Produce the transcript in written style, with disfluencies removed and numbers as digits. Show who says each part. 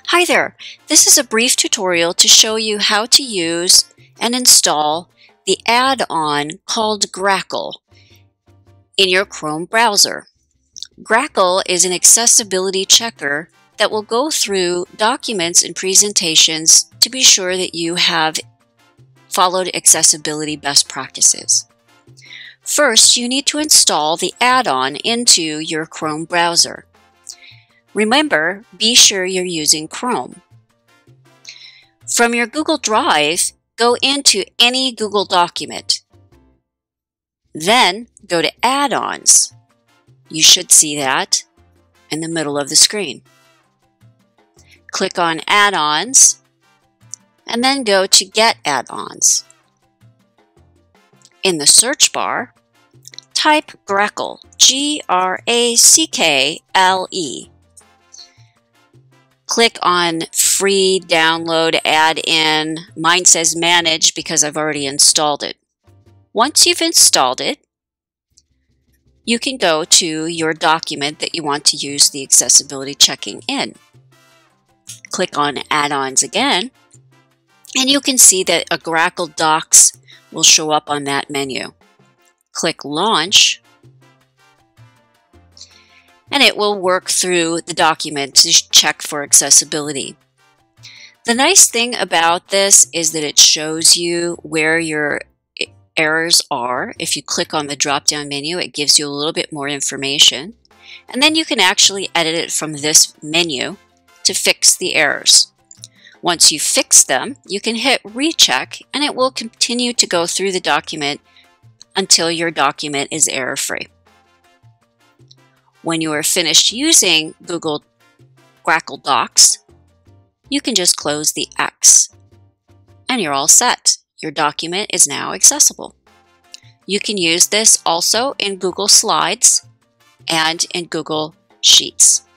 Speaker 1: Hi there! This is a brief tutorial to show you how to use and install the add-on called Grackle in your Chrome browser. Grackle is an accessibility checker that will go through documents and presentations to be sure that you have followed accessibility best practices. First, you need to install the add-on into your Chrome browser. Remember, be sure you're using Chrome. From your Google Drive, go into any Google document. Then go to Add-ons. You should see that in the middle of the screen. Click on Add-ons and then go to Get Add-ons. In the search bar, type Grackle, G-R-A-C-K-L-E. Click on Free Download Add-in. Mine says Manage because I've already installed it. Once you've installed it, you can go to your document that you want to use the accessibility checking in. Click on Add-ons again, and you can see that a Grackle Docs will show up on that menu. Click Launch, and it will work through the document to check for accessibility. The nice thing about this is that it shows you where your errors are. If you click on the drop-down menu, it gives you a little bit more information. And then you can actually edit it from this menu to fix the errors. Once you fix them, you can hit Recheck, and it will continue to go through the document until your document is error-free. When you are finished using Google Grackle Docs, you can just close the X, and you're all set. Your document is now accessible. You can use this also in Google Slides and in Google Sheets.